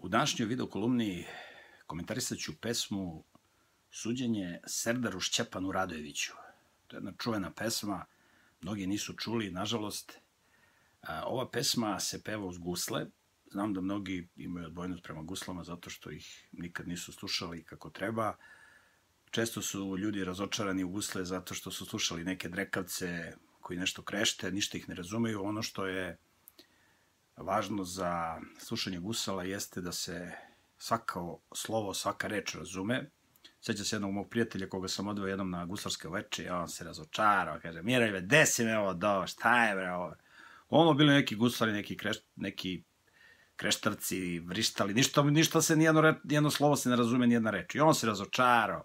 U današnjoj video kolumni komentarisat ću pesmu Suđenje Serdaru Šćepanu Radojeviću. To je jedna čuvena pesma, mnogi nisu čuli, nažalost. Ova pesma se peva uz gusle. Znam da mnogi imaju odbojnost prema guslama zato što ih nikad nisu slušali kako treba. Često su ljudi razočarani u gusle zato što su slušali neke drekavce koji nešto krešte, ništa ih ne razumeju. Ono što je važno za slušanje gusala jeste da se svako slovo, svaka reč razume. Sjećam se jednog mog prijatelja koga sam odveo jednom na guslarske veče i on se razočarao, kaže: Mirajve, gde si me ovo dao, šta je bre ovo? Ovo bili neki guslari, neki kreštarci, vrištali, ništa se, nijedno slovo se ne razume, nijedna reč. I on se razočarao.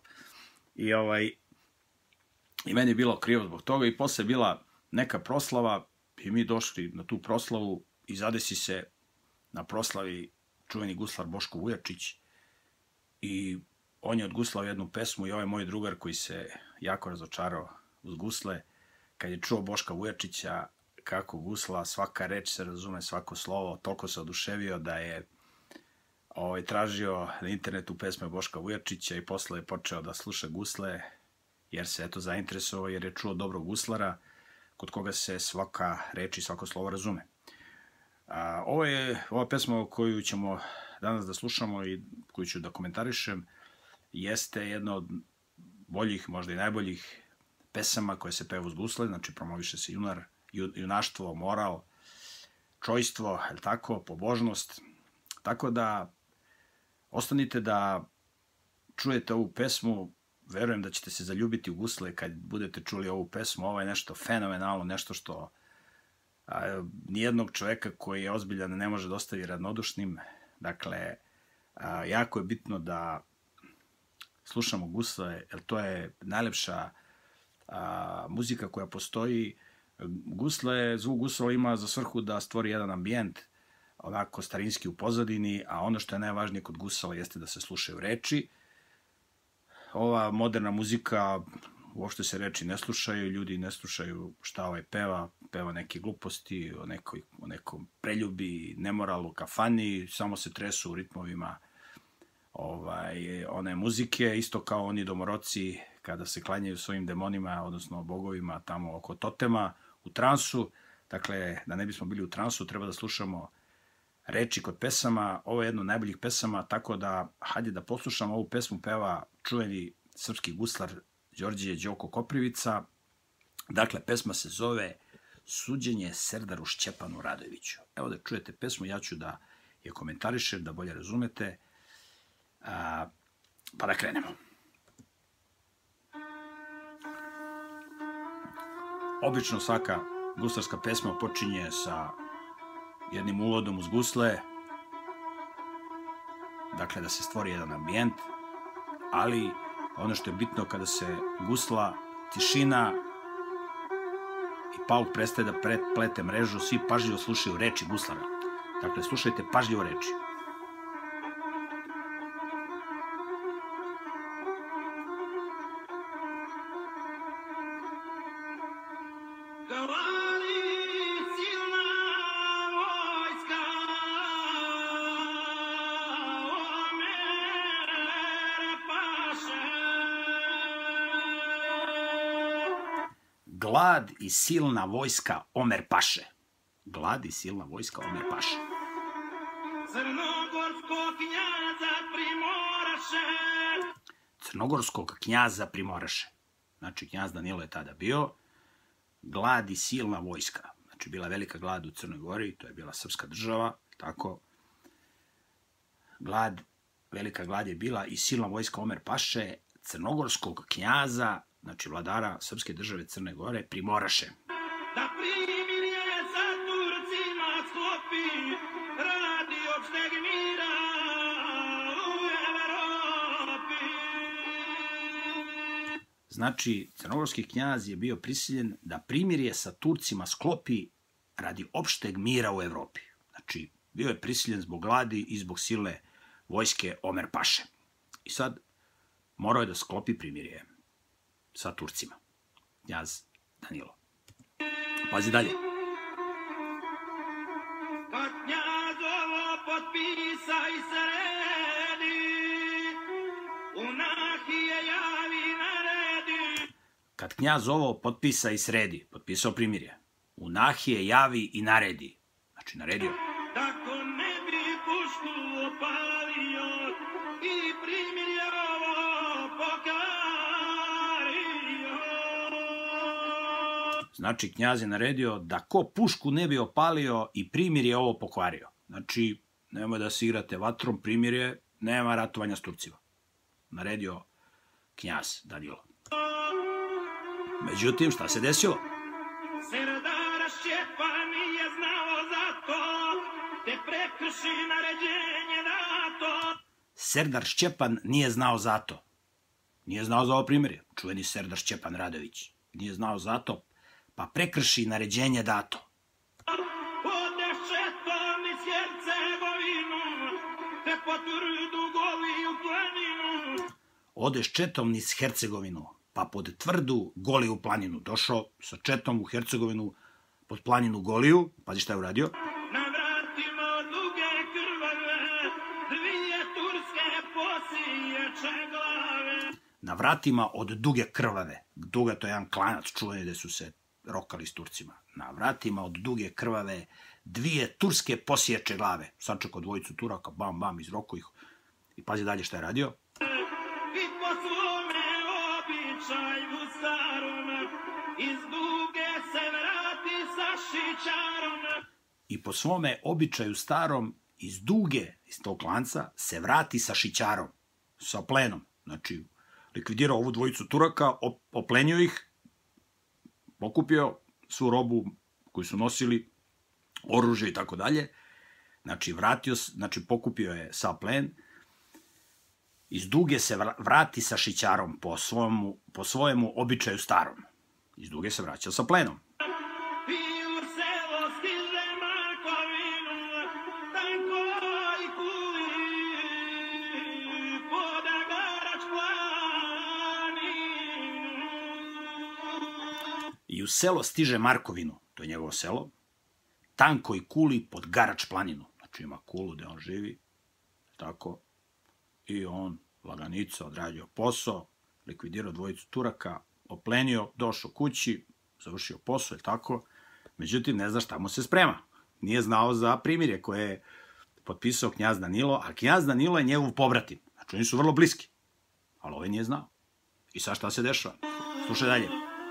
I meni je bilo krivo zbog toga i posle je bila neka proslava i mi došli na tu proslavu i zadesi se na proslavi čuveni guslar Boško Vujačić i on je odguslao jednu pesmu i ovaj moj drugar koji se jako razočarao uz gusle, kad je čuo Boška Vujačića kako gusla, svaka reč se razume, svako slovo, toliko se oduševio da je tražio na internetu pesme Boška Vujačića i posle je počeo da sluša gusle, jer se eto zainteresovao, jer je čuo dobrog guslara kod koga se svaka reč i svako slovo razume. Ova pesma koju ćemo danas da slušamo i koju ću da komentarišem jeste jedna od boljih, možda i najboljih pesama koje se peva uz gusle, znači promoviše se junaštvo, moral, čojstvo, pobožnost. Tako da ostanite da čujete ovu pesmu, verujem da ćete se zaljubiti u gusle kad budete čuli ovu pesmu. Ovo je nešto fenomenalno, nešto što nijednog čoveka koji je ozbiljan ne može da ostavi ravnodušnim. Dakle, jako je bitno da slušamo gusle, jer to je najlepša muzika koja postoji. Zvuk gusla ima za svrhu da stvori jedan ambijent, onako starinski u pozadini, a ono što je najvažnije kod gusala jeste da se slušaju reči. Ova moderna muzika, uopšte se reči ne slušaju, ljudi ne slušaju šta peva neke gluposti, o nekom preljubi, nemoralu, kafani, samo se tresu u ritmovima one muzike, isto kao oni domoroci kada se klanjaju svojim demonima, odnosno bogovima tamo oko totema, u transu. Dakle, da ne bismo bili u transu, treba da slušamo reči kod pesama. Ovo je jedna od najboljih pesama, tako da hajde da poslušamo ovu pesmu, peva čuveni srpski guslar Đorđe Đoko Koprivica. Dakle, pesma se zove Suđenje Serdaru Šćepanu Radojeviću. Evo da čujete pesmu, ja ću da je komentarišem, da bolje razumete, pa da krenemo. Obično svaka guslarska pesma počinje sa jednim uvodom uz gusle, dakle da se stvori jedan ambijent, ali ono što je bitno kada se gusla, tišina i pauk prestaje da plete mrežu, svi pažljivo slušaju reči guslara. Dakle, slušajte pažljivo reči. Glad i silna vojska Omer Paše. Glad i silna vojska Omer Paše. Crnogorskog knjaza Primoraše. Znači, knjaz Danilo je tada bio. Glad i silna vojska. Znači, bila velika glad u Crnoj Gori, to je bila srpska država, tako. Velika glad je bila i silna vojska Omer Paše, crnogorskog knjaza, znači vladara srpske države Crne Gore, Primoraše. Da primirje sa Turcima sklopi, radi opšteg mira u Evropi. Znači, crnogorski knjaz je bio prisiljen da primirje sa Turcima sklopi radi opšteg mira u Evropi. Znači, bio je prisiljen zbog gladi i zbog sile vojske Omer Paše. I sad morao je da sklopi primirje sa Turcima. Knjaz Danilo. Pazi dalje. Kad knjazovo potpisa i sredi, u nahije javi naredi. Kad knjaz ovo potpisa i sredi, potpisao primirje, u nahije javi i naredi, znači naredio. Tako ne bi pušku opalio i primirje ovo pokario. Znači, knjaz je naredio da ko pušku ne bi opalio i primirje ovo pokvario. Znači, nemoj da se igrate vatrom, primirje, nema ratovanja s Turcima. Naredio knjaz Danilo. Međutim, šta se desilo? Serdara Šćepan nije znao za to, te prekrši naređenje dato. Serdar Šćepan nije znao za to. Nije znao za ovo primirje. Čuveni Serdar Šćepan Radović. Nije znao za to, pa prekrši naređenje dato. Odeš četom iz Hercegovinu, te po tvrdu Goliju planinu. Odeš četom niz Hercegovinu, pa pod tvrdu Goliju planinu. Došao sa četom u Hercegovinu pod planinu Goliju. Pazi šta je uradio. Na vratima od duge krvave, dvije turske posiječe glave. Na vratima od duge krvave. Duga to je jedan klanac čuveni gde su se rokali s Turcima. Na vratima od duge krvave dvije turske posiječe glave. Sačekao dvojicu Turaka, bam, bam, izrokao ih. I pazi dalje šta je radio. I po svome običaju starom, iz duge se vrati sa šićarom. I po svome običaju starom iz duge, iz tog klanca, se vrati sa šićarom, sa plenom. Znači, likvidirao ovu dvojicu Turaka, oplenio ih, pokupio svu robu koju su nosili, oružje i tako dalje. Znači, pokupio je sa plen. Iz duge se vrati sa šićarom po svojemu običaju starom. Iz duge se vraća sa plenom. I u selo stiže Markovinu, tanko i kuli, poda Garač planinu. I u selo stiže Markovinu, to je njegovo selo, tanko i kuli pod Garač planinu. Znači ima kulu gde on živi, tako, i on laganica odradio posao, likvidirao dvojicu Turaka, oplenio, došao kući, završio posao, tako. Međutim, ne zna šta mu se sprema. Nije znao za primirje koje je potpisao knjaz Danilo, a knjaz Danilo je njegov pobratim. Znači, oni su vrlo bliski. Ali ovaj nije znao. I sad šta se dešava? Slušaj dalje.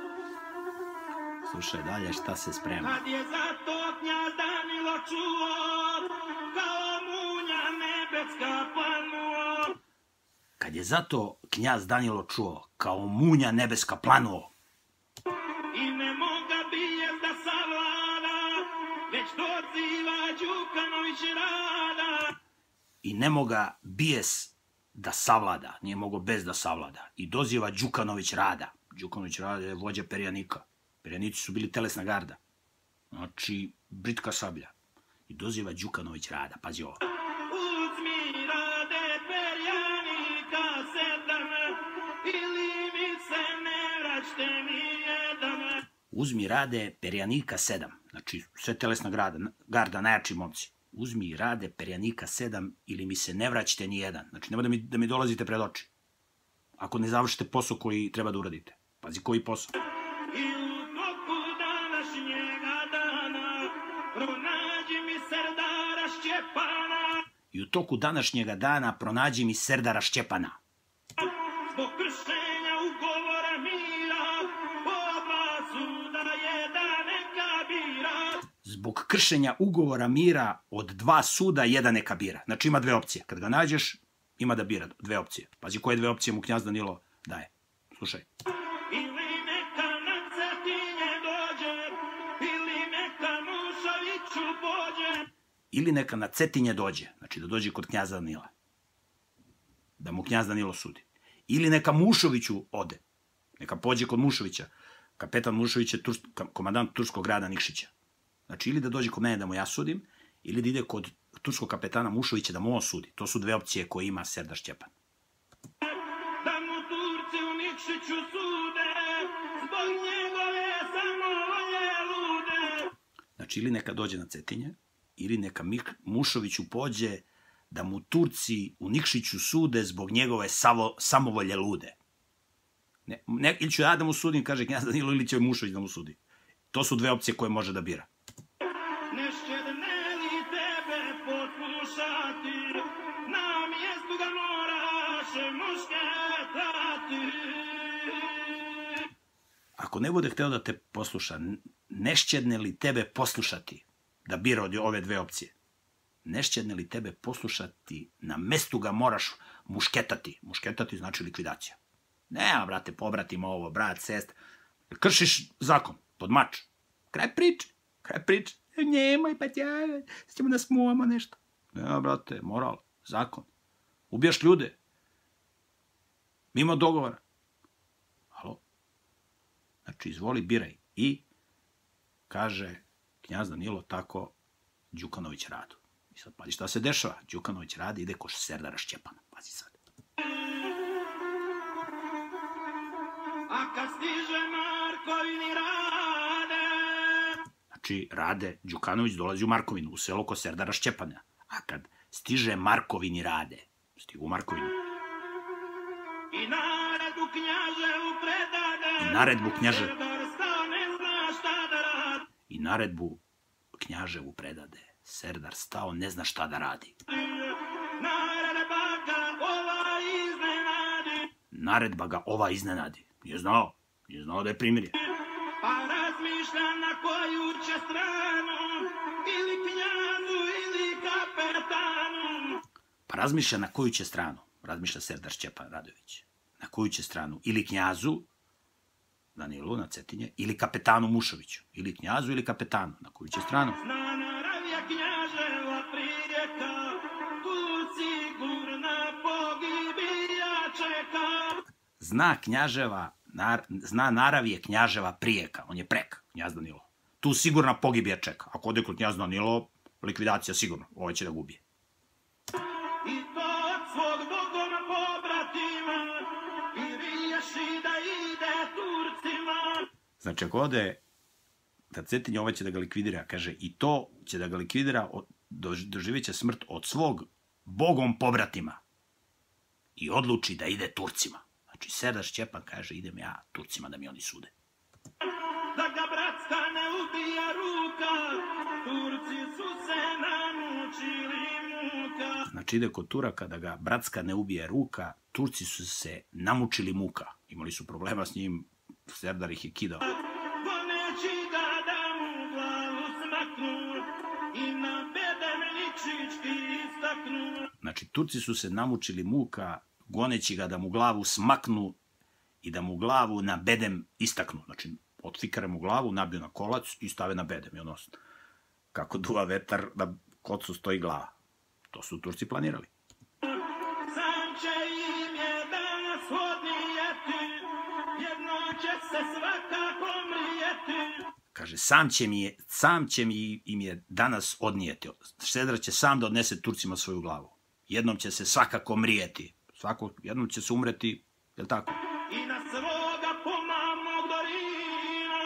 Slušaj dalje šta se sprema. Kad je zato knjaz Danilo čuo, kao munja nebecka planuo. Kad je zato knjaz Danilo čuo, kao munja nebeska planuo. I ne moga bijez da savlada, već doziva Đukanović rada. I ne moga bijes da savlada, nije mogo bez da savlada. I doziva Đukanović Rada. Đukanović Rada je vođa perjanika. Perjanici su bili telesna garda. Znači, britka sablja. I doziva Đukanović Rada, pazi ovo. Uzmi Rade perjanika 7, ili mi se ne vraćte ni jedan. Uzmi Rade perjanika 7. Znači, sve telesna garda, najjači momci. Uzmi Rade perjanika 7 ili mi se ne vraćate ni jedan. Znači, nema da mi dolazite pred oči. Ako ne završite posao koji treba da uradite. Pazi, koji posao? I u toku današnjega dana pronađi mi Serdara Šćepana. I u toku današnjega dana pronađi mi Serdara Šćepana. Zbog kršenja ugovora mira, oba suda jedan neka bira. Zbog kršenja ugovora mira od 2 suda jedan neka bira. Znači ima 2 opcije. Kad ga nađeš, ima da bira 2 opcije. Pazi koje 2 opcije mu knjaz Danilo daje. Slušaj. Ili neka na Cetinje dođe, ili neka Nušoviću pođe. Ili neka na Cetinje dođe. Znači da dođe kod knjaza Danila. Da mu knjaz Danilo sudi. Ili neka Mušoviću ode. Neka pođe kod Mušovića. Kapetan Mušović je komandant turskog grada Nikšića. Znači, ili da dođe kod mene da mu ja sudim, ili da ide kod turskog kapetana Mušovića da mu on sudi. To su 2 opcije koje ima Serdar Šćepan. Da mu Turci u Nikšiću sude, zbog njegove samovolje lude. Znači, ili neka dođe na Cetinje, ili neka Mušoviću pođe da mu Turci u Nikšiću sude zbog njegove samovolje lude. Ili ću ja da mu sudim, kaže knjaz Danilo, ili će Mušović da mu sudi. To su dve opcije koje može da bira. Nešćedne li tebe poslušati, na mjestu ga moraše mušketati. Ako ne bude hteo da te posluša, nešćedne li tebe poslušati, da bira od ove dve opcije, nešćedne li tebe poslušati, na mestu ga moraš mušketati. Mušketati znači likvidacija. Nema, brate, pobratimo ovo, brat, sest. Kršiš zakon, pod mač. Kraj priče. Nemoj, pa ćemo da smuvamo nešto. Nema, brate, moral, zakon. Ubijaš ljude. Mimo dogovora. Alo? Znači, izvoli, biraj. I, kaže knjaz Danilo, tako Đukanović Radu. I sad, pazi šta se dešava. Đukanović Radi ide ko Serdara Šćepana. Pazi sad. A kad stiže Markovini Rade. Znači, Rade Đukanović dolazi u Markovinu, u selo ko Serdara Šćepana. A kad stiže Markovini Rade, stigu u Markovinu. I naredbu knjaževu predade. I naredbu knjaže. Serdar stao ne zna šta da radi. I naredbu knjaževu predade. Serdar stao ne zna šta da radi. Naredba ga ova iznenadi. Naredba ga ova iznenadi. Nije znao da je primirje. Pa razmišlja na koju će stranu, ili knjazu, ili kapetanu. Pa razmišlja na koju će stranu, razmišlja Serdar Šćepan Radović. Na koju će stranu, ili knjazu, Danilu na Cetinje, ili kapetanu Mušoviću. Ili knjazu, ili kapetanu, na koju će stranu. Zna naravija knjaževa prijeka, tu sigurna pogibija čeka. Zna narav je knjaževa prijeka, on je prek, knjaz Danilo. Tu sigurna pogibija čeka. Ako ode kod knjaz Danilo, likvidacija sigurno, ovaj će da gubije. I to od svog bogom pobratima, i riješi da ide Turcima. Znači, ako ode da Cetinje, ovaj će da ga likvidira, kaže, i to će da ga likvidira, doživjet će smrt od svog bogom pobratima i odluči da ide Turcima. Znači, Serdar Šćepan kaže, idem ja Turcima da mi oni sude. Da ga bratska ne ubija ruka, Turci su se namučili muka. Znači, ide kod Turaka da ga bratska ne ubije ruka, Turci su se namučili muka. Imali su problema s njim, Serdar ih je kidao. Goneći ga da mu glavu smaknu, i na bedem Nikšićki istaknu. Znači, Turci su se namučili muka, goneći ga da mu glavu smaknu i da mu glavu na bedem istaknu. Znači, otfikare mu glavu, nabiju na kolac i stave na bedem. I ono, kako duva vetar, na kocu stoji glava. To su Turci planirali. Sam će im je danas odnijeti, jedno će se svakako mrijeti. Kaže, sam će im je danas odnijeti. Serdar će sam da odnese Turcima svoju glavu. Jednom će se svakako mrijeti. Jednom će se umreti, je li tako? I na svoga pomamnog Dorina,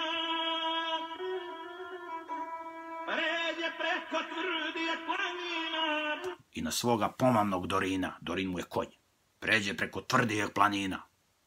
pređe preko tvrdije planina. I na svoga pomamnog Dorina, Dorin mu je konj, pređe preko tvrdijeg planina.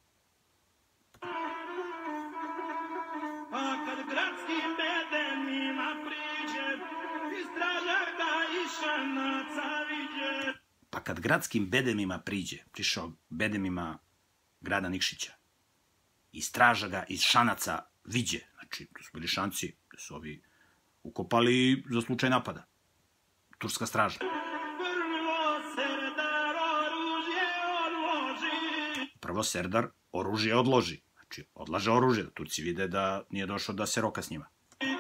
A kad gradskim bedemima priđe, istraža ga i Šanaca viđe. Pa kad gradskim bedemima prišao bedemima grada Nikšića, i straža ga iz Šanaca viđe, znači, to su bili Šanci, to su ovi ukopali za slučaj napada. Turska straža. Prvo Serdar oružje odloži. Znači, odlaže oružje, da Turci vide da nije došao da se roka s njima.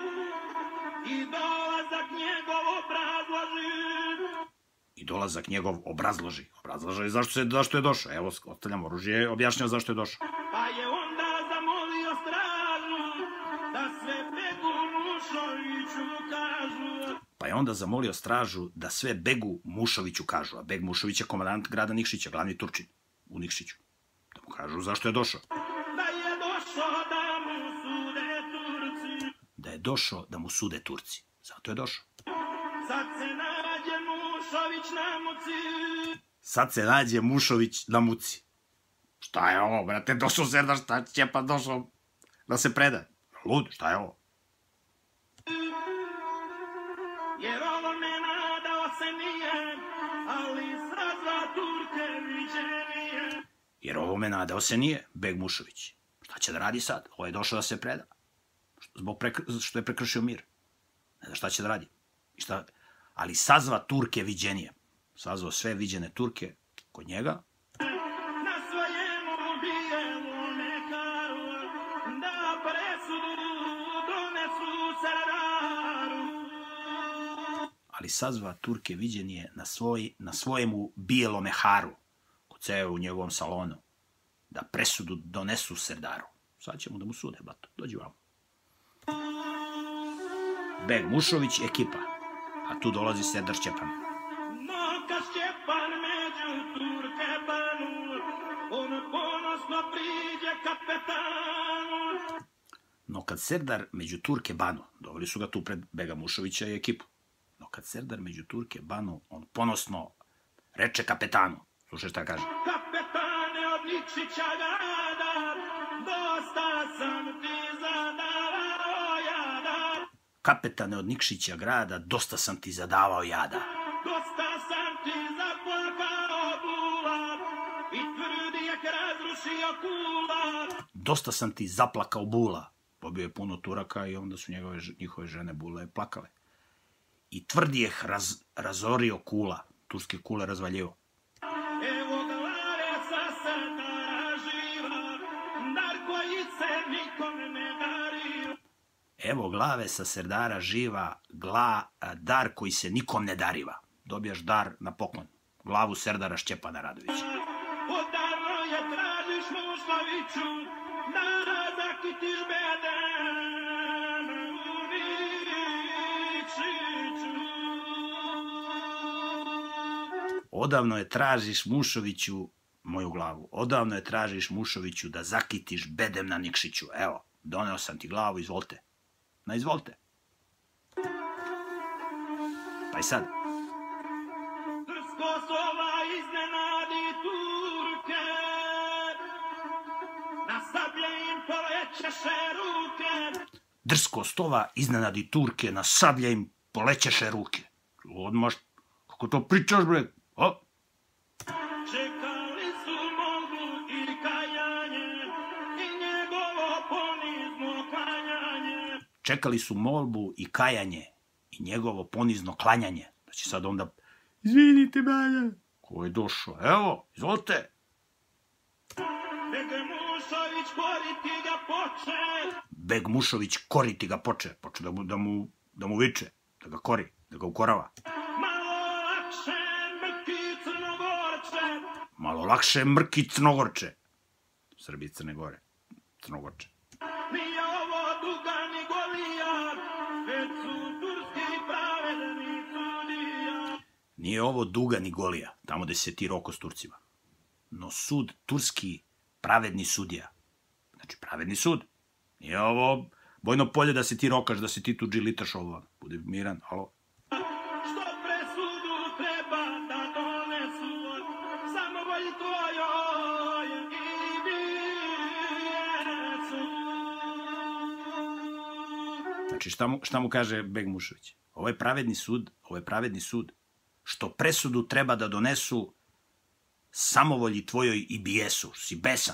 I dolazak njegov obrazloži. Obrazloži zašto je došao. Evo, ostavljam oružje, objašnjava zašto je došao. Pa je onda zamolio stražu, da sve begu Mušoviću kažu. A Beg Mušović je komandant grada Nikšića, glavni Turčin u Nikšiću. Da mu kažu zašto je došao. Da je došao da mu sude Turci. Zato je došao. Sad se nađe Mušović na muci. Šta je ovo, brate, došao Serdar Šćepan, došao da se preda. Lud, šta je ovo? Jer ovo me nadao se nije, ali sazva Turke viđenije. Jer ovo me nadao se nije, Beg Mušović. Šta će da radi sad? Ovo je došao da se preda. Zbog što je prekršio mir. Ne zna šta će da radi. I šta? Ali sazva Turke viđenije. Sazvao sve viđene Turke kod njega. Ali sazva Turke viđenije na svojemu bijelome haru, kod sebe u njegovom salonu, da presudu donesu Serdaru. Sad ćemo da mu sude, blato. Dođi vamo. Beg Mušović, ekipa. A tu dolazi Serdar Šćepan. No kad Serdar među Turke banu, doveli su ga tu pred Bega Mušovića i ekipu, no kad Serdar među Turke banu, on ponosno reče kapetanu. Slušaj šta kaže. Kapetane od Nikšića grada, dosta sam ti zadavao jada. Kapetane od Nikšića grada, dosta sam ti zadavao jada. Dosta sam ti zaplakao bula i tvrdijek razrušio kula. Dosta sam ti zaplakao bula. Pobio je puno Turaka i onda su njihove žene bule plakale. I tvrdijeh razorio kula, turske kule razvaljivo. Evo glave sa Serdara živa, dar koji se nikom ne dario. Evo glave sa Serdara živa, dar koji se nikom ne dariva. Dobijaš dar na poklon, glavu Serdara Šćepana Radovića. Odavno je tražiš Mušoviću, da zakitiš bedem u Nikšiću. Odavno je tražiš Mušoviću moju glavu. Odavno je tražiš Mušoviću da zakitiš bedem na Nikšiću. Evo, doneo sam ti glavu, izvolite. Na izvolite. Pa i sad. Drsko slova iznenadi Turke, na sablje im polećeše ruke. Drsko stova iznenadi Turke, na sablje im polećeše ruke. Odmah, kako to pričaš, bre? O? Čekali su molbu i kajanje i njegovo ponizno klanjanje. Čekali su molbu i kajanje i njegovo ponizno klanjanje. Znači sad onda, izvinite Maja, ko je došao? Evo, izvolite. Beg Mušović koriti ga poče. Beg Mušović koriti ga poče. Poče da mu viče, da ga kori, da ga ukorava. Malo lakše mrki Crnogorče. Srbi i Crne Gore. Crnogorče. Nije ovo duga ni golija, već su turski pravedni sudija. Nije ovo duga ni golija, tamo gde se ti roko s Turcima. No sud turski pravedni sudija. Znači pravedni sud. Nije ovo bojno polje da se ti rokaš, da se ti tu džilitaš ovo. Budi miran, alo. Znači, šta mu kaže Beg Mušović? Ovo je pravedni sud, što presudu treba da donesu samovolji tvojoj i bijesu, si besan.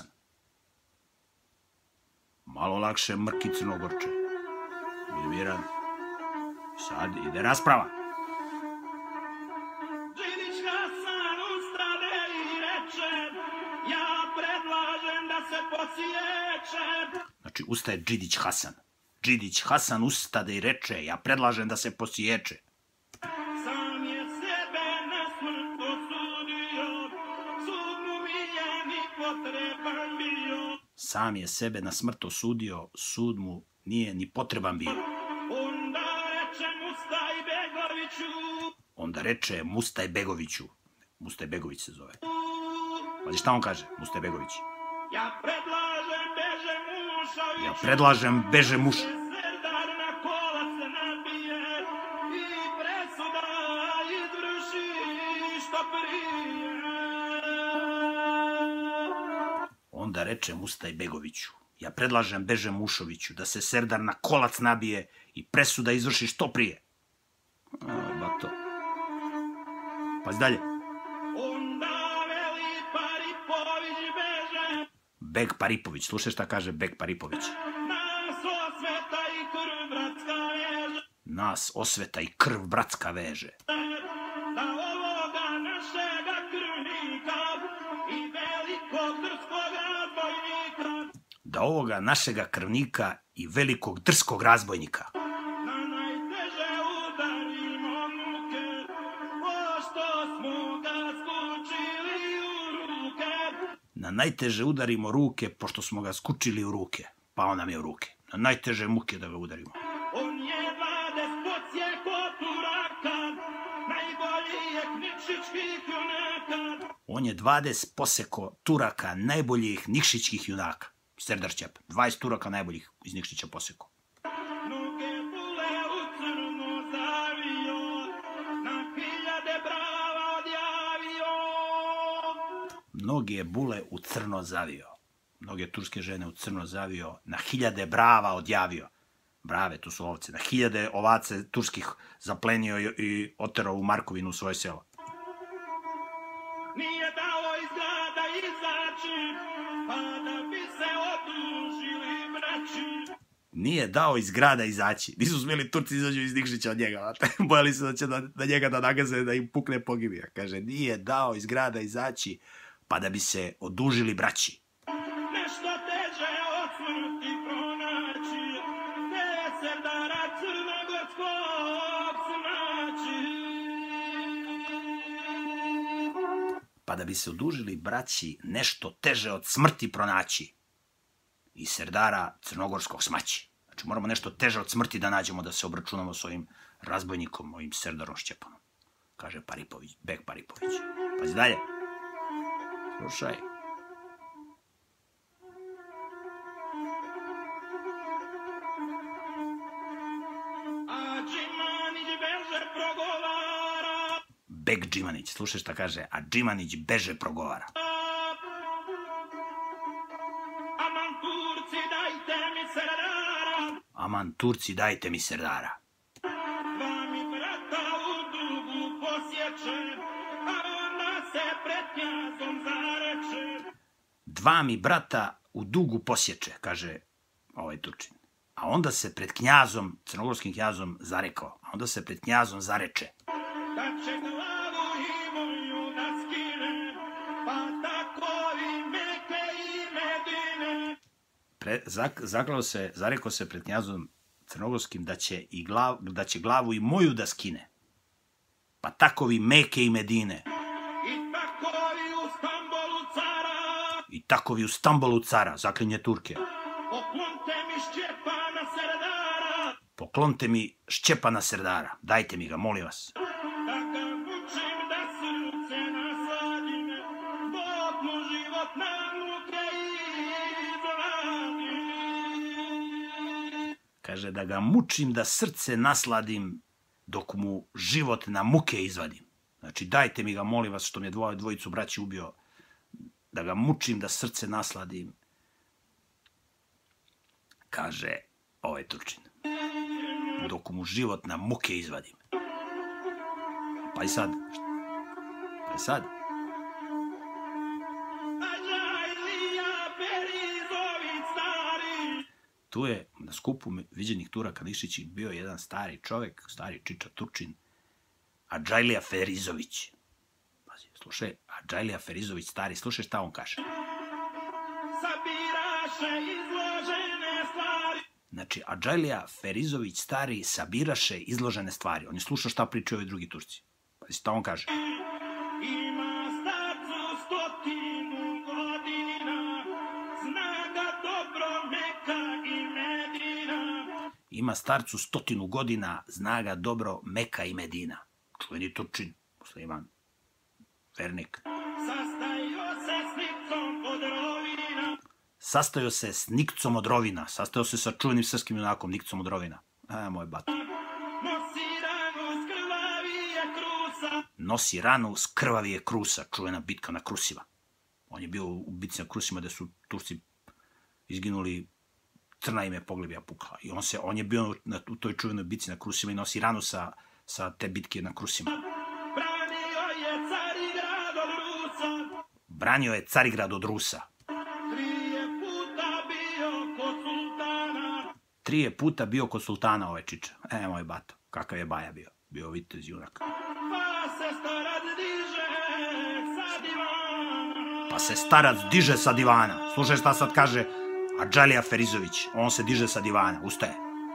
Malo lakše mrki Crnogorče. Budi miran. Sad ide rasprava. Džidić Hasan ustane i reče, ja predlažem da se posječe. Znači, ustaje Džidić Hasan. Džidić Hasan ustade i reče, ja predlažem da se posječe. Sam je sebe na smrt osudio, sud mu nije ni potreban bio. Sam je sebe na smrt osudio, sud mu nije ni potreban bio. Onda reče Mustaj Begoviću. Mustaj Begović se zove. Pazi šta on kaže, Mustaj Begović. Ja predlažem beže muš. Onda reče Mustaj Begoviću, ja predlažem Beže Mušoviću da se Serdar na kolac nabije i presuda izvrši što prije. Bato. Pazi dalje. Beg Paripović, slušaj šta kaže Beg Paripović. Nas osveta i krv bratska veže. Da ovoga našega krvnika i velikog drskog razbojnika na najteže udarimo ruke, pošto smo ga skučili u ruke. Pao nam je u ruke. Na najteže muke da ga udarimo. On je 20 podsjeko Turaka, najboljih nikšićkih junaka. On je 20 poseko Turaka, najboljih nikšićkih junaka. Serdar Šćepa. 20 Turaka najboljih iz Nikšića poseko. Noge bule u crno zavio, na hiljade brava odjavio. Mnoge bule u crno zavio. Mnoge turske žene u crno zavio, na hiljade brava odjavio. Brave, to su ovce. Na hiljade ovace turskih zaplenio i oterao u Markovinu u svoje selo. Nije dao iz grada izaći, pa da bi se odužili braći. Nije dao iz grada izaći. Nisu smjeli Turci izađu iz Nikšića od njega. Bojali se da će na njega da nagaze, da im pukne pogibija. Kaže, nije dao iz grada izaći, pa da bi se odužili braći. Nešto teže od smrti pronaći, te Serdara crnogorskog snaći. Pa da bi se odužili braći, nešto teže od smrti pronaći. I Serdara crnogorskog smaći. Znači moramo nešto teže od smrti da nađemo, da se obračunamo s ovim razbojnikom, ovim Serdarom Šćepanom. Kaže Paripović, Beg Paripović. Pazi dalje. Slušaj. Beg Džimanić, slušaj šta kaže, a Džimanić beže progovara. Aman Turci, dajte mi Serdara. Aman Turci, dajte mi Serdara. Dva mi brata u dugu posjeće, a onda se pred knjazom zareče. Dva mi brata u dugu posječe, kaže ovaj Turčin. A onda se pred knjazom, crnogorskim knjazom, zarekao. A onda se pred knjazom zareče. Da će glavu i moju da skine, pa tako i Meke i Medine. Zarekao se pred knjazom crnogorskim da će glavu i moju da skine. Pa takovi Meke i Medine. I takovi u Stambolu cara, zaklinje Turke. Poklonte mi Šćepana Serdara. Poklonte mi Šćepana Serdara. Dajte mi ga, molim vas. Da ga mučim da srce nasadim, dok mu život na muke izvadim. Kaže da ga mučim da srce nasladim, dok mu život na muke izvadim. Znači dajte mi ga, molim vas, što mi je dvojicu braći ubio, da ga mučim da srce nasladim, kaže ovaj Turčin, dok mu život na muke izvadim. Pa i sad. Tu je na skupu viđenih Turaka Nikšića bio jedan stari čovek, stari čiča Turčin, Adžajlija Ferizović. Pazi, slušaj, Adžajlija Ferizović stari, slušaj šta on kaže. Sabiraše izložene stvari. Znači, Adžajlija Ferizović stari sabiraše izložene stvari. On je slušao šta pričaju ovi drugi Turci. Pazi, šta on kaže. Ima starcu 100 godina, zna ga dobro Meka i Medina. Ima starcu 100 godina, zna ga dobro Meka i Medina. Čuveni Turčin, musliman, vernik. Sastajao se s Nikcom od Rovina. Sastajao se sa čuvenim srpskim junakom Nikcom od Rovina. Moj bat. Nosiranu s krvavije krusa. nosi ranu s krvavije Krusa, čuvena bitka na Krusima. On je bio u bitci na Krusima gde su Turci izginuli, crna im je poglebija pukla. I on je bio u toj čuvenoj bitci na Krusima i nosi ranu sa te bitke na Krusima. Branio je Carigrad od Rusa. 3 je puta bio kod sultana ovaj čiča. Moj bato, kakav je baja bio. Bio vitez junak. Pa se starac diže sa divana. Slušaj šta sad kaže Adžalija Ferizović. On se diže sa divana. Ustaje.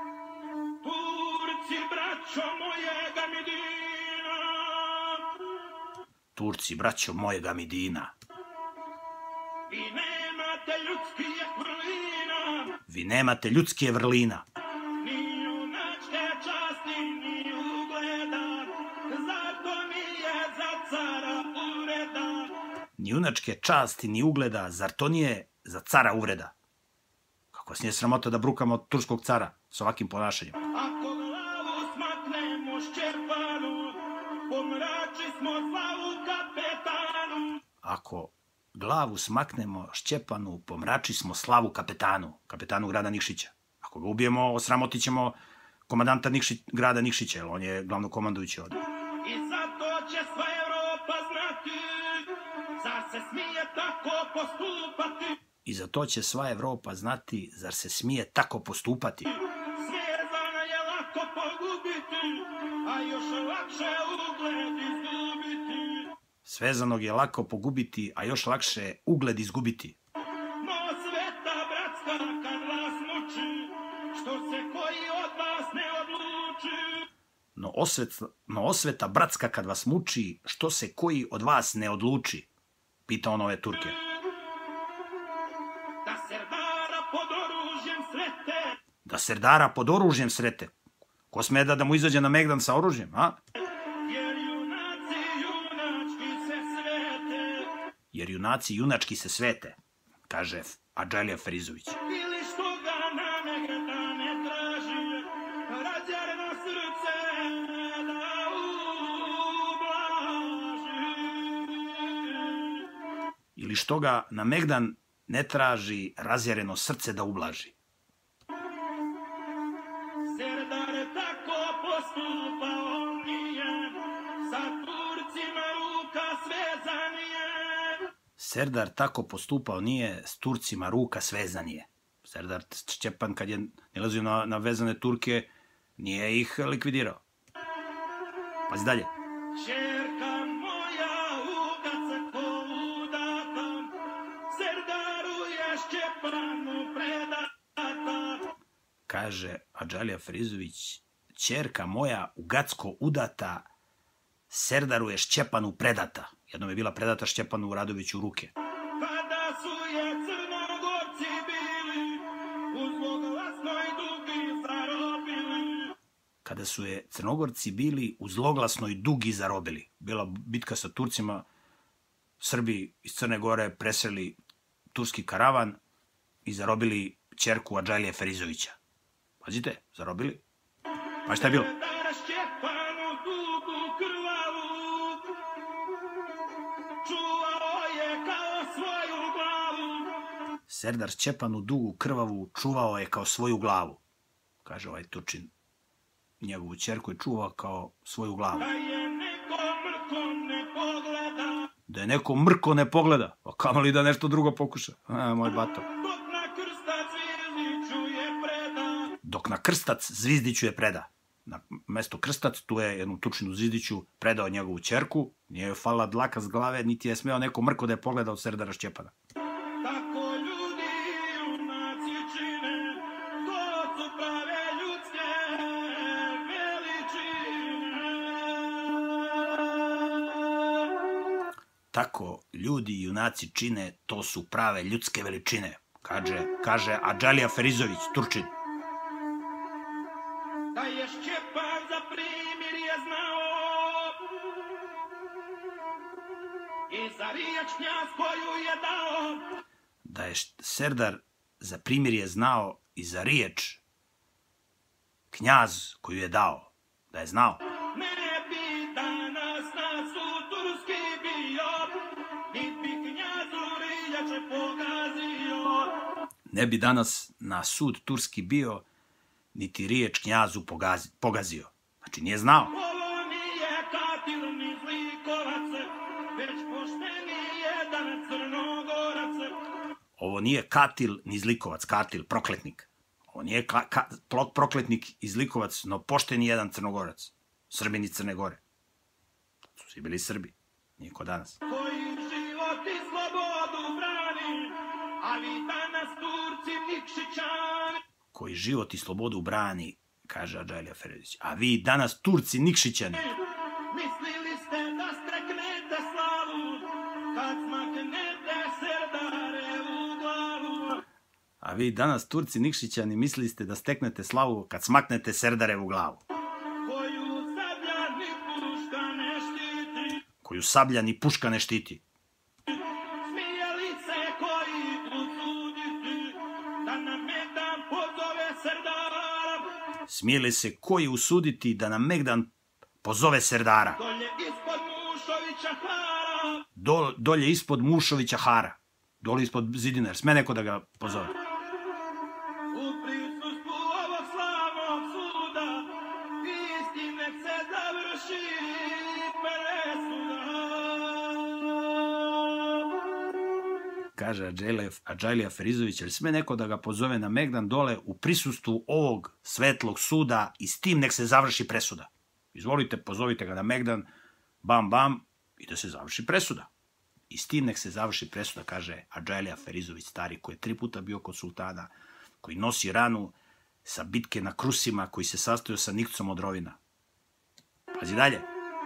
Turci, braćo mojega Midina. Vi nemate ljudskih vrlina. Ni junačke časti, ni ugleda, zar to nije za cara uvreda? Kako vas nije sramota da brukamo od turskog cara s ovakvim ponašanjem? Ako glavu smaknemo Šćepanu, pomrači smo slavu kapetanu. Ako glavu smaknemo Šćepanu, pomrači smo slavu kapetanu grada Nikšića. Ako ga ubijemo, osramotit ćemo komandanta grada Nikšića, jer on je glavnokomandujući ovde. I zato će sva Evropa znati, zar se smije tako postupati. I za to će sva Evropa znati, zar se smije tako postupati. Svezana je lako pogubiti, a još lakše ugled izgubiti. Svezanog je lako pogubiti, a još lakše ugled izgubiti. No sveta bratska kad vas muči, što se koji od vas ne odluči. No osveta bratska kad vas muči, što se koji od vas ne odluči? Pita on ove Turke. Da serdara pod oružjem srete. Ko sme da mu izađe na Megdan sa oružjem, a? Jer junaci junački se svete, kaže Adžalija Ferizović. Ili što ga na Megdan ne traži, razjareno srce da ublaži. Ili što ga na Megdan ne traži razjareno srce da ublaži. Serdar tako postupa, on nije, sa Turcima ruka svezan je. Serdar tako postupao nije, s Turcima ruka svezan je. Serdar Šćepan kad je nalazio na vezane Turke, nije ih likvidirao. Pazi dalje. Čerka moja ugacko udata, Serdaru je Šćepanu predata. Kaže Adžalija Ferizović, ćerka moja u Gacko udata, Serdaru je Šćepanu predata. Jednom je bila predata Šćepanu Radoviću u ruke. Kada su je Crnogorci bili, u zloglasnoj dugi zarobili. Kada su je Crnogorci bili u zloglasnoj dugi zarobili. Bila bitka sa Turcima, Srbi iz Crne Gore presreli turski karavan i zarobili ćerku Adžalije Ferizovića. Pazite, zarobili. Pa šta je bilo? Serdar Šćepanu dugu krvavu, čuvao je kao svoju glavu. Serdar Šćepanu dugu krvavu čuvao je kao svoju glavu. Kaže ovaj Turčin. Njegovu ćerku je čuvao kao svoju glavu. Da je neko mrkom ne pogleda, Da je neko mrko ne pogleda. Pa kamo li da nešto drugo pokuša? Moj bato. dok na krstac Zvizdiću je preda. Dok na krstac Zvizdiću je preda. Na mesto krstac, tu je jednu Turčinu Zvizdiću predao njegovu ćerku. Nije joj falila dlaka s glave, niti je smeo neko mrko da je pogleda od Serdara Šćepana. Tako ljudi junaci čine, to su prave ljudske veličine. Tako ljudi i junaci čine, to su prave ljudske veličine. Kaže Adžalija Ferizović, Turčin. Da je Šćepan za primirje znao i za riječ knjaz koju je dao. Da je Serdar za primirje znao i za riječ knjaz koju je dao. Da je znao. Ne bi danas nas Ne bi danas na sud turski bio, niti riječ knjazu pogazio. Znači, nije znao. Ovo nije katil ni zlikovac, već pošteni jedan Crnogorac. Ovo nije katil ni zlikovac, katil, prokletnik. Ovo nije prokletnik i zlikovac, no pošteni jedan Crnogorac. Srbin iz Crne Gore. To su svi bili Srbi, nije ko danas. Koji život i slobodu brani, a vi danas Turci Nikšićani. Koji život i slobodu brani, kaže Adžajlija Ferizović. A vi danas Turci Nikšićani. Mislili ste da streknete slavu, kad smaknete Serdare u glavu. A vi danas Turci Nikšićani mislili ste da steknete slavu kad smaknete Serdarevu glavu. Koju sablja ni puška ne štiti. Koju sablja ni puška ne štiti. Smijeli se koji usuditi, da nam Megdan pozove Serdara. Smijeli se koji usuditi da nam Megdan pozove Serdara. Dolje ispod Mušovića Hara. Dolje ispod Mušovića Hara. Dole ispod zidina, jer sme neko da ga pozove. U prisustvu ovog slavnog suda, istim nek se završi presuda. Kaže Adžajlija Ferizović, jer sme neko da ga pozove na Megdan dole u prisustvu ovog svetlog suda i s tim nek se završi presuda. Izvolite, pozovite ga na Megdan, bam, bam, i da se završi presuda. I s tim nek se završi presuda, kaže Adžajlija Ferizović stari, koji je 3 puta bio kod sultana, koji nosi ranu sa bitke na Krusima, koji se sastojao sa Nikcom od Rovina. Pazi dalje.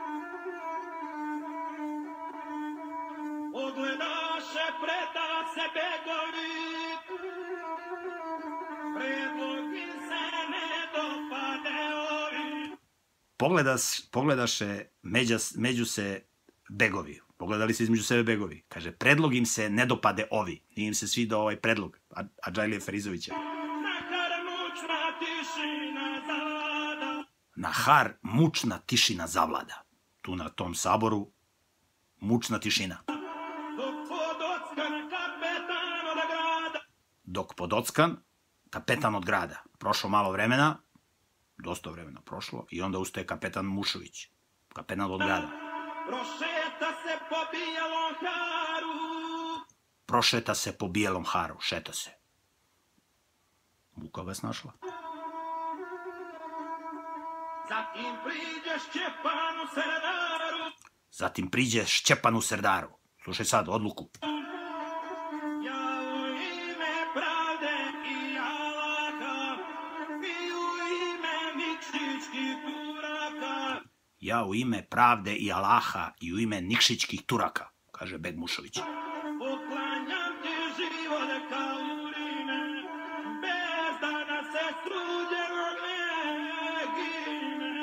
Ogledaše preda se begovi, predlog im se ne dopade ovi. Pogledaše među se begovi. Pogledali se između sebe begovi. Kaže, predlog im se ne dopade ovi. Nije im se svidao ovaj predlog Adžajlije Ferizovića. Na har mučna tišina zavlada. Tu na tom saboru mučna tišina. Dok Podockan, kapetan od grada. Prošlo malo vremena, dosta vremena prošlo, i onda ustaje kapetan Mušović, kapetan od grada. Prošeta se po bijelom haru. Prošeta se po bijelom haru, šeta se. Muka ga snašla. Zatim priđe Šćepanu Serdaru. Zatim priđe Šćepanu Serdaru. Slušaj sad, odluku. Ja u ime pravde i Allaha i u ime nikšićkih Turaka. Ja u ime pravde i Allaha i u ime nikšićkih Turaka, kaže Beg Mušović. Poklanjam ti život kao urine, bez da nas se struđenog ne gine.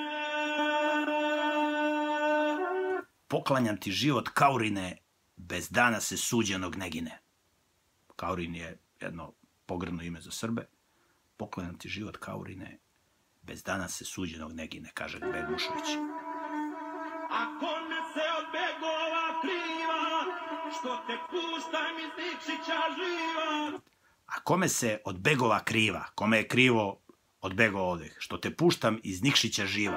Poklanjam ti život Kaurine, bez dana se suđenog ne gine. Kaurin je jedno pogrdno ime za Srbe. Poklanjam ti život Kaurine, bez dana se suđenog ne gine, kaže Beg Mušović. Ako me se od begova kriva, što te puštam iz Nikšića živa. A kome se od begova kriva, kome je krivo od begova ovdje, što te puštam iz Nikšića živa?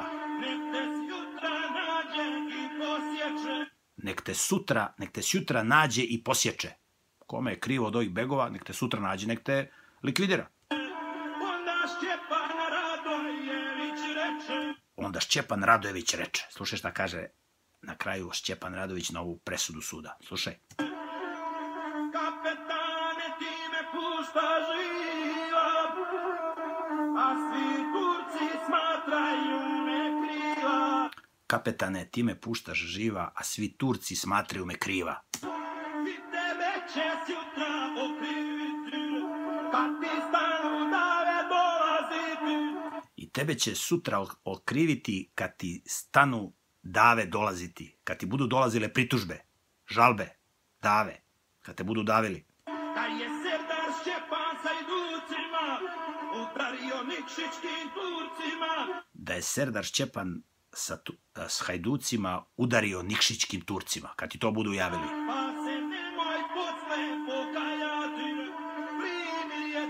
Nek te sutra nađe i posjeće. Nek te sutra nađe i posječe. Kome je krivo od ovih begova, nek te sutra nađe, nek te likvidira. Onda Šćepan Radojević reče. Slušaj šta kaže na kraju Šćepan Radojević na ovu presudu suda. Slušaj. Kapetane, ti me pušta živa, a svi Turci smatraju me kriva. Kapetane, ti me puštaš živa, a svi Turci smatraju me kriva. I tebe će sutra okriviti, kad ti stanu dave dolaziti. I tebe će sutra okriviti kad ti stanu dave dolaziti. Kad ti budu dolazile pritužbe, žalbe, dave. Kad te budu davili. Da je Serdar Šćepan sa Hajducima udario nikšićkim Turcima. Da je Serdar Šćepan s Hajducima udario nikšićkim Turcima. Kad ti to budu javili. Pa se nemoj posle pokajati, primi je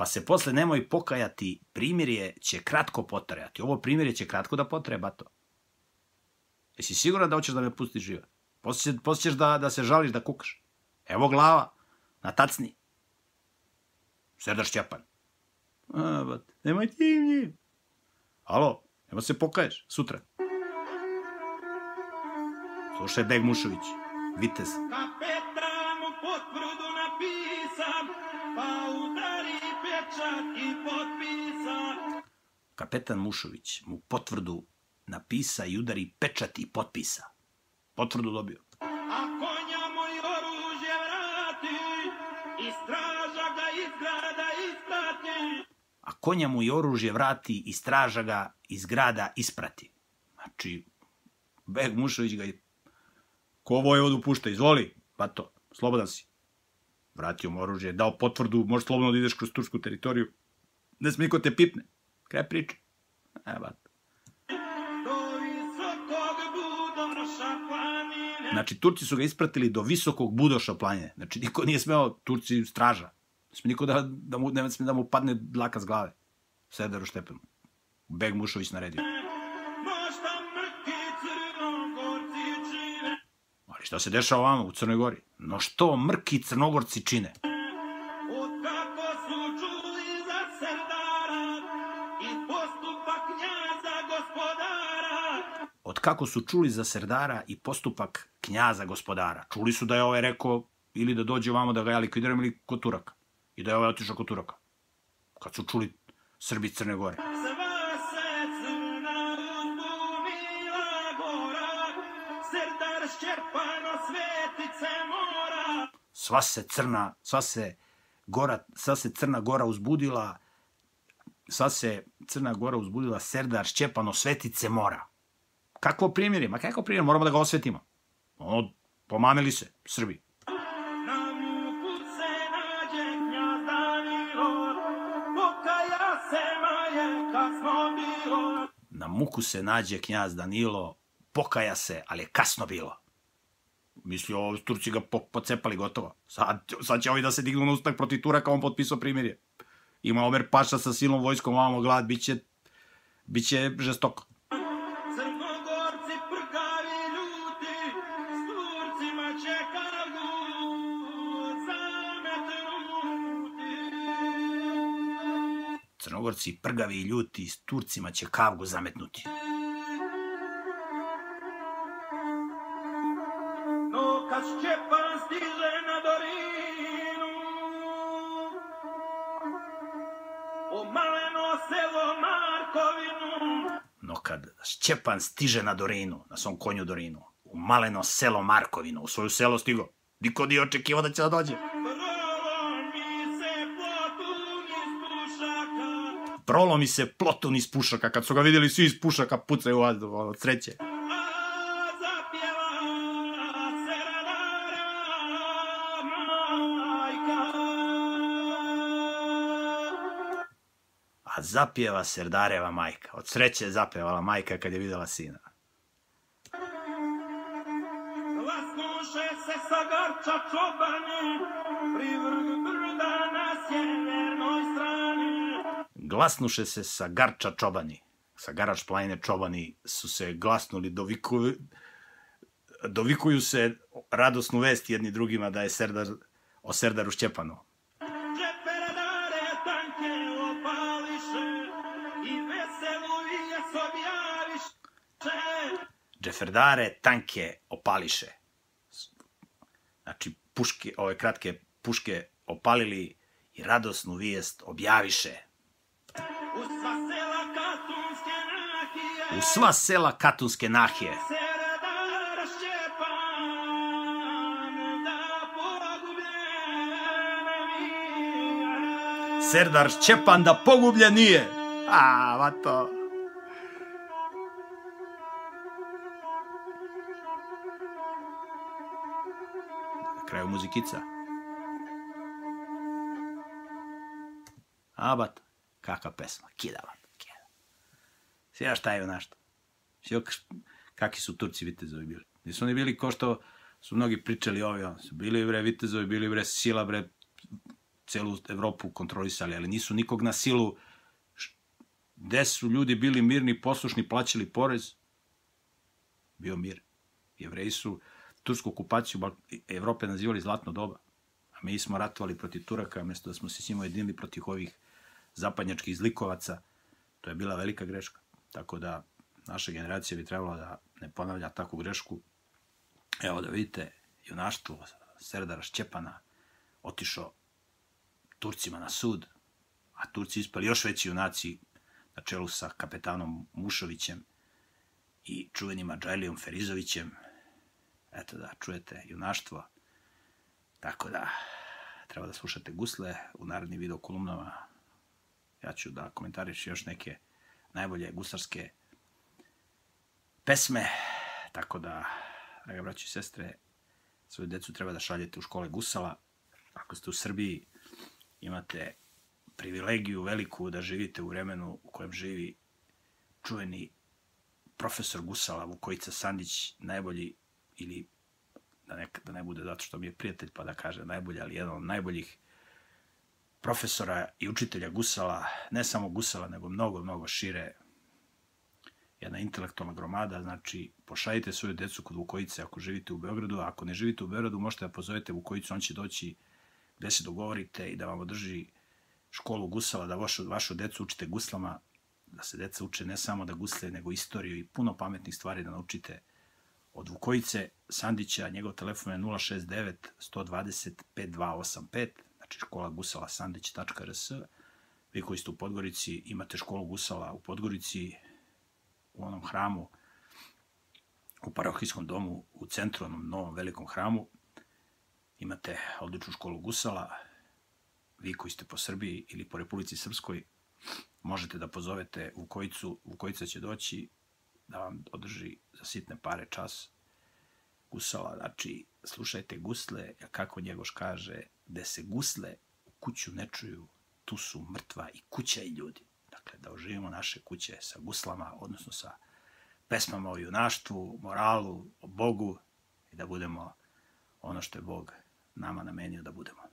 Pa se posle nemoj pokajati, primirje će kratko potrajati. Ovo primirje će kratko da potraje, bato. Jesi siguran da hoćeš da me pustiš živa? Posle ćeš da se žališ, da kukaš. Evo glava, na tacni. Serdar Šćepan. Bato, nemoj ti njim. Alo, nema se pokaješ, sutra. Slušaj Beg Mušović, vitez. Kapetan mu potvrdu napisam, pa udari pečat i potpisa. Kapetan Mušović mu potvrdu napisa i udari pečat i potpisa. Potvrdu dobio. A konja mu i oružje vrati, i straža ga iz grada isprati. A konja mu i oružje vrati i straža ga iz grada isprati. Znači, Beg Mušović ga je ko vojvodu pušta, izvoli, bato, slobodan si. Vratio mu oružje, dao potvrdu, možeš slobodno da ideš kroz tursku teritoriju. Ne sme niko te pipne. Kraj priče. Bato. Do visokog Budoša planine. Znači, Turci su ga ispratili do visokog Budoša planine. Znači, niko nije smeo, Turci straža. Ne sme niko ne sme da mu padne dlaka s glave. Serdaru Štepanu. Beg Mušović naredio. Možda mrki Crnogorci čine. Ali šta se dešava vama u Crnoj Gori? No što mrki Crnogorci čine? Od kako su čuli za Serdara i postupak knjaza gospodara. Od kako su čuli za Serdara i postupak knjaza gospodara. Čuli su da je ovaj rekao ili da dođe vamo da ga ja likvidiram ili kod Turaka. I da je ovaj otišao kod Turaka. Kad su čuli Srbi Crne Gore. Sva se crna uzbunila gora, Serdar Šćepano svetice mora. Sva se Crna Gora uzbudila, Serdar Šćepano svetice mora. Kakvo primirje? Ma kako primirje? Moramo da ga osvetimo. Pomamili se, Srbi. Na muku se nađe knjaz Danilo, pokaja se maje kasno bilo. Na muku se nađe knjaz Danilo, pokaja se, ali je kasno bilo. Mislio, Turci ga pocepali gotovo. Sad će ovi da se dignu na ustak protiv Turaka, on potpisao primirje. Ima Omer Paša sa silnom vojskom, ovamo glad, biće žestoko. Crnogorci prgavi ljuti, s Turcima će kargu zametnuti. Crnogorci prgavi i ljuti, s Turcima će kavgu zametnuti. No kad Šćepan stiže na Dorinu, u maleno selo Markovinu, No kad Šćepan stiže na Dorinu, na svom konju Dorinu, u maleno selo Markovinu, u svoju selo stigo, niko nije očekivao da će da dođe. prolomi se plotun iz pušaka, Prolomi se plotun iz pušaka, kad su ga vidjeli svi iz pušaka pucaju u vazduh, od sreće. a zapjeva Serdareva majka. A zapjeva Serdareva majka. Od sreće je zapjevala majka kad je vidjela sina. Glasnuše se sa Garča čobani, pri vrh brda na sjevernoj strani. Glasnuše se sa Garča čobani. Sa Garač planine čobani su se glasnuli, dovikuju se radosnu vest jedni drugima da je o Serdaru Šćepanu. Džeferdare tanke opališe i veselu vijes objaviše. Džeferdare tanke opališe. Znači, ove kratke puške opalili i radosnu vijest objaviše. U sva sela Katunske nahije, U sva sela Katunske nahije Serdar Šćepan da pogubljene nije. Serdar Šćepan da pogubljen nije. Vato. Na kraju muzikica. Bato. Kakva pesma. Kida, vato. Kida. Svijaš šta je našto. Kakvi su Turci vitezovi bili. Nisu oni bili ko što su mnogi pričali ovi. Su bili bre vitezovi, bili bre sila bre celu Evropu kontrolisali, ali nisu nikog na silu. Gde su ljudi bili mirni, poslušni, plaćali porez? Bio mir. Jevreji su tursku okupaciju Evrope nazivali zlatno doba. A mi smo ratovali protiv Turaka, mjesto da smo se s njima jedinili protiv ovih zapadnjačkih zlikovaca. To je bila velika greška. Tako da naša generacija bi trebala da ne ponavlja takvu grešku. Evo da vidite, junaštvo Serdara Šćepana otišao Turcima na sud, a Turci ispali još veći junaci na čelu sa kapetanom Mušovićem i čuvenim Adžajlijom Ferizovićem. Eto da čujete junaštvo. Tako da treba da slušate Gusle u narednim video kolumnama. Ja ću da komentarišem još neke najbolje gusarske pesme. Tako da, draga braći i sestre, svoju decu treba da šaljete u škole gusala. Ako ste u Srbiji, imate privilegiju veliku da živite u vremenu u kojem živi čuveni profesor gusala Vukojica Sandić, najbolji, ili da ne bude zato što mi je prijatelj pa da kaže najbolji, ali jedan od najboljih profesora i učitelja gusala, ne samo gusala, nego mnogo, mnogo šire. Jedna intelektualna gromada, znači pošaljite svoju decu kod Vukojice ako živite u Beogradu, a ako ne živite u Beogradu možete da pozovete Vukojicu, on će doći gde se dogovorite i da vam održi školu gusala, da vašu decu učite guslama, da se deca uče ne samo da gusle, nego istoriju i puno pametnih stvari da naučite od Vukojice Sandića. Njegov telefon je 069 120 5285, znači škola gusala sandić.rs. Vi koji ste u Podgorici imate školu gusala u Podgorici, u onom hramu, u parohijskom domu, u centru, onom novom velikom hramu. Imate odličnu školu gusala. Vi koji ste po Srbiji ili po Republici Srpskoj, možete da pozovete Vukojicu. Vukojica će doći da vam održi za sitne pare čas gusala. Znači, slušajte gusle, kako Njegoš kaže, gde se gusle u kuću ne čuju, tu su mrtva i kuća i ljudi. Dakle, da oživimo naše kuće sa guslama, odnosno sa pesmama o junaštvu, moralu, o Bogu i da budemo ono što je Bog nama namenio da budemo.